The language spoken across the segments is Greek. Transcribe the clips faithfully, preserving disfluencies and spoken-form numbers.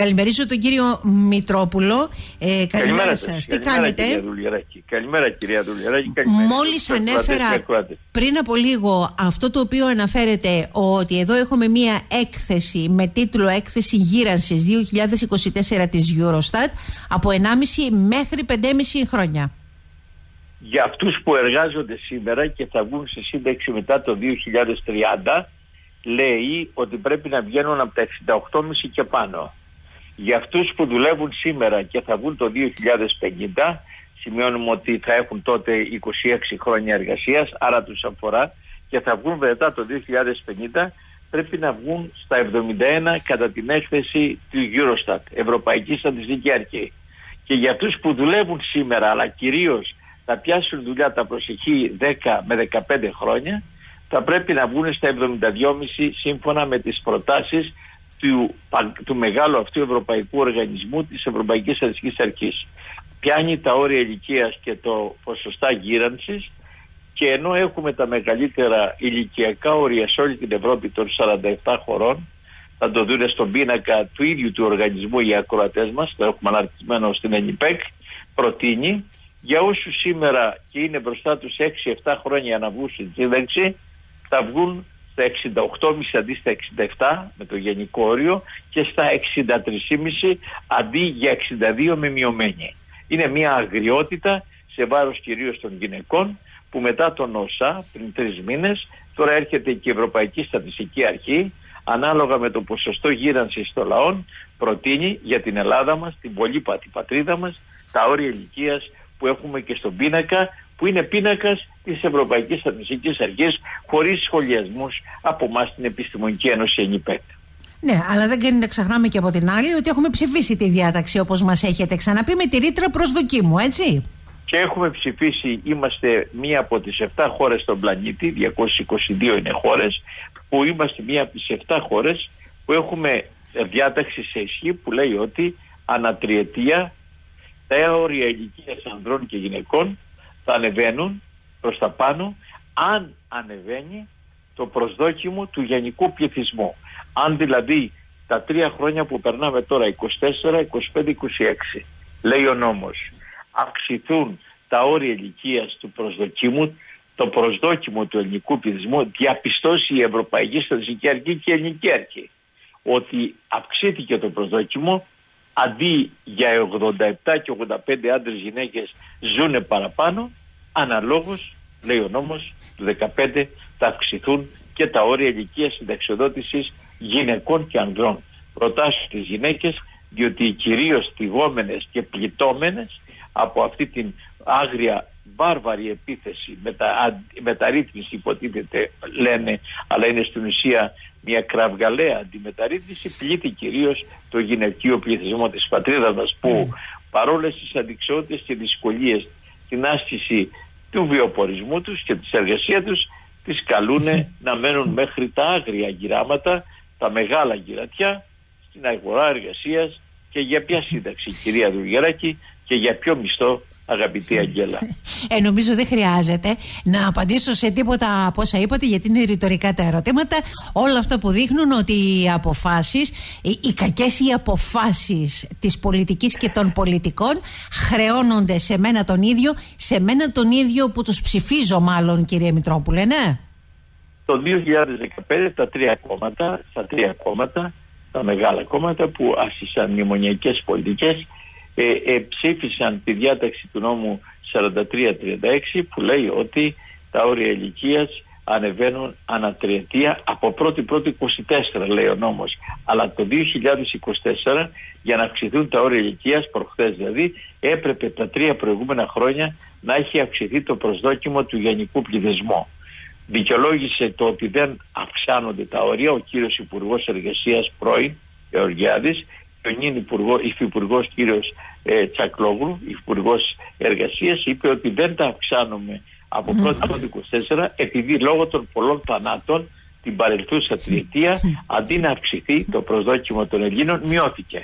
Καλημερίζω τον κύριο Μητρόπουλο. Ε, καλημέρα σας. Τι καλημέρα, κάνετε? Κυρία Δουλιαράκη. Καλημέρα κυρία Δουλιαράκη. Μόλις ανέφερα πριν από λίγο αυτό το οποίο αναφέρεται, ότι εδώ έχουμε μία έκθεση με τίτλο «Έκθεση γύρανσης δύο χιλιάδες είκοσι τέσσερα» της Eurostat από ενάμιση μέχρι πεντέμιση χρόνια. Για αυτούς που εργάζονται σήμερα και θα βγουν σε σύνταξη μετά το δύο χιλιάδες τριάντα, λέει ότι πρέπει να βγαίνουν από τα εξήντα οκτώ κόμμα πέντε και πάνω. Για αυτούς που δουλεύουν σήμερα και θα βγουν το δύο χιλιάδες πενήντα, σημειώνουμε ότι θα έχουν τότε είκοσι έξι χρόνια εργασίας, άρα τους αφορά, και θα βγουν μετά το δύο χιλιάδες πενήντα, πρέπει να βγουν στα εβδομήντα ένα κατά την έκθεση του Eurostat, Ευρωπαϊκή Στατιστική Αρχή. Και για αυτούς που δουλεύουν σήμερα, αλλά κυρίως θα πιάσουν δουλειά τα προσεχή δέκα με δεκαπέντε χρόνια, θα πρέπει να βγουν στα εβδομήντα δύο κόμμα πέντε σύμφωνα με τις προτάσεις του, του μεγάλου αυτού ευρωπαϊκού οργανισμού της Ευρωπαϊκής Στατιστικής Αρχής. Πιάνει τα όρια ηλικίας και το ποσοστά γύρανσης, και ενώ έχουμε τα μεγαλύτερα ηλικιακά όρια σε όλη την Ευρώπη των σαράντα επτά χωρών, θα το δουν στον πίνακα του ίδιου του οργανισμού οι ακροατές μας, το έχουμε αναρτισμένο στην ΕΝΙΠΕΚ, προτείνει για όσους σήμερα και είναι μπροστά τους έξι επτά χρόνια να βγουν στην σύνταξη, θα βγουν στα εξήντα οκτώ κόμμα πέντε αντί στα εξήντα επτά με το γενικό όριο και στα εξήντα τρία κόμμα πέντε αντί για εξήντα δύο με μειωμένη. Είναι μια αγριότητα σε βάρος κυρίως των γυναικών, που μετά τον ΩΣΑ πριν τρεις μήνες, τώρα έρχεται και η Ευρωπαϊκή Στατιστική Αρχή, ανάλογα με το ποσοστό γύρανσης των λαών, προτείνει για την Ελλάδα μας, την πολύπατη πατρίδα μας, τα όρια ηλικίας που έχουμε και στον πίνακα, που είναι πίνακας της Ευρωπαϊκής Στατιστικής Αρχής, χωρίς σχολιασμούς από εμάς την Επιστημονική Ένωση ΕΝΙΠΕΚ. Ναι, αλλά δεν κάνει να ξεχνάμε και από την άλλη ότι έχουμε ψηφίσει τη διάταξη, όπως μας έχετε ξαναπεί, με τη ρήτρα προσδοκίμου, έτσι. Και έχουμε ψηφίσει, είμαστε μία από τις επτά χώρες στον πλανήτη, διακόσιες είκοσι δύο είναι χώρες, που είμαστε μία από τις επτά χώρες που έχουμε διάταξη σε ισχύ που λέει ότι ανατριετία τα όρια ηλικίας ανδρών και γυναικών θα ανεβαίνουν προς τα πάνω, αν ανεβαίνει το προσδόκιμο του γενικού πληθυσμού. Αν δηλαδή τα τρία χρόνια που περνάμε τώρα, είκοσι τέσσερα, είκοσι πέντε, είκοσι έξι, λέει ο νόμος, αυξηθούν τα όρια ηλικίας του προσδοκίμου, το προσδόκιμο του ελληνικού πληθυσμού, διαπιστώσει η Ευρωπαϊκή Στατιστική Αρχή και η Ελληνική Αρχή ότι αυξήθηκε το προσδόκιμο, αντί για ογδόντα επτά και ογδόντα πέντε άντρες γυναίκες ζουνε παραπάνω, αναλόγως, λέει ο νόμος του δεκαπέντε, θα αυξηθούν και τα όρια ηλικίας συνταξιοδότησης γυναικών και ανδρών. Προτάσεις στις γυναίκες, διότι κυρίως θυγόμενες και πληττόμενες από αυτή την άγρια βάρβαρη επίθεση, μετα, μεταρρύθμιση υποτίθεται λένε, αλλά είναι στην ουσία μια κραυγαλαία αντιμεταρρύθμιση, πλήττει κυρίως το γυναικείο πληθυσμό της πατρίδας μας, που παρόλες τις αντικσότητες και δυσκολίες στην άσκηση του βιοπορισμού τους και της εργασίας τους, τις καλούνε να μένουν μέχρι τα άγρια γυράματα, τα μεγάλα γυρατιά στην αγορά εργασίας. Και για ποια σύνταξη, κυρία Δουλιαράκη, και για ποιο μισθό, αγαπητή Αγγέλα? Ε, νομίζω δεν χρειάζεται να απαντήσω σε τίποτα από όσα είπατε, γιατί είναι ρητορικά τα ερωτήματα. Όλα αυτά που δείχνουν ότι οι αποφάσεις, οι, οι κακές οι αποφάσεις της πολιτικής και των πολιτικών χρεώνονται σε μένα τον ίδιο, σε μένα τον ίδιο που τους ψηφίζω μάλλον, κυρία Μητρόπουλε, ναι. Το δύο χιλιάδες δεκαπέντε τα τρία κόμματα, τα τρία κόμματα, τα μεγάλα κόμματα που άσκησαν μνημονιακές πολιτικές, ε, ε, ψήφισαν τη διάταξη του νόμου σαράντα τρία τριάντα έξι που λέει ότι τα όρια ηλικίας ανεβαίνουν ανατριετία από πρώτη πρώτη είκοσι τέσσερα, λέει ο νόμος. Αλλά το δύο χιλιάδες είκοσι τέσσερα, για να αυξηθούν τα όρια ηλικίας, προχθές δηλαδή, έπρεπε τα τρία προηγούμενα χρόνια να έχει αυξηθεί το προσδόκιμο του γενικού πληθυσμού. Δικαιολόγησε το ότι δεν αυξάνονται τα όρια ο κύριος Υπουργός Εργασίας πρώην Γεωργιάδης και ο νυν Υφυπουργός κύριος ε, Τσακλόγλου, Υφυπουργός Εργασίας, είπε ότι δεν τα αυξάνουμε από πρώτη πρώτη είκοσι τέσσερα επειδή λόγω των πολλών θανάτων την παρελθούσα τριετία, αντί να αυξηθεί το προσδόκιμο των Ελλήνων, μειώθηκε.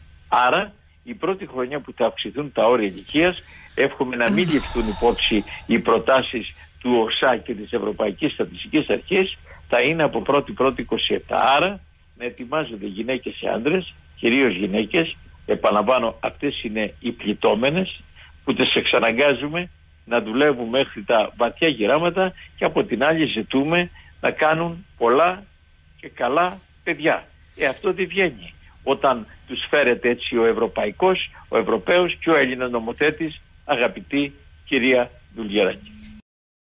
Άρα η πρώτη χρονιά που θα αυξηθούν τα όρια ηλικίας, εύχομαι να μην ληφθούν υπόψη οι προτάσεις του ΟΣΑ και της Ευρωπαϊκής Στατιστικής Αρχής, θα είναι από πρώτη πρώτη είκοσι επτά. Άρα να ετοιμάζονται γυναίκες και άντρες κυρίως γυναίκες, επαναλαμβάνω, αυτές είναι οι πληττόμενες, που τις εξαναγκάζουμε να δουλεύουν μέχρι τα βαθιά γεράματα και από την άλλη ζητούμε να κάνουν πολλά και καλά παιδιά. Ε, αυτό δεν βγαίνει όταν τους φέρεται έτσι ο Ευρωπαϊκός, ο Ευρωπαίος και ο Έλληνας νομοθέτης, αγαπητή κυρία Δουλγεράκη.